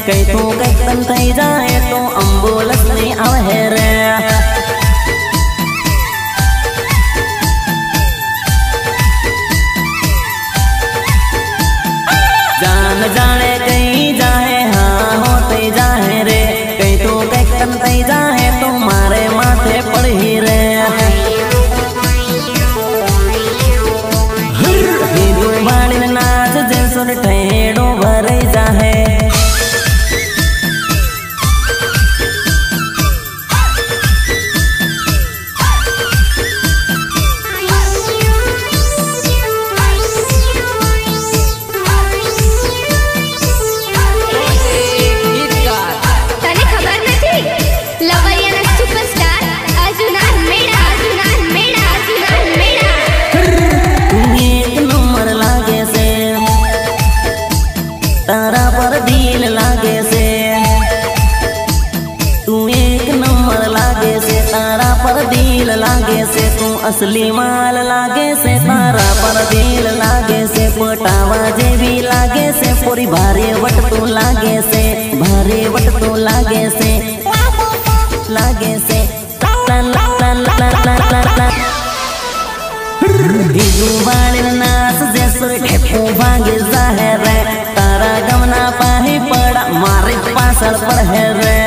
कई तू कई तन थई जाए तो एम्बुलेंस नहीं आवे रे। जान जाने कहीं जाए हाँ होते जाए रे, कई तू कई तन थई जाए तो मारे माथे पड़ी रे। हिंदू बाड़ी नाच जैसुर ठेड़ो भरे जाए। तारा पर दिल लागे से तू एक नंबर लागे से, तारा पर दिल लागे से, तू असली माल लागे से, तारा पर दिल लागे से, पटावा जे भी लागे से, पूरी भारी वट तू लागे से, भारी वट तू लागे से, लागे से ला ला ला ला ला ला ला। हिंदू बाड़ी नाच जैसुर ठेपू भागे जाहे रे, तारा गमना पाही पड़ा मारे पासल पर है रे।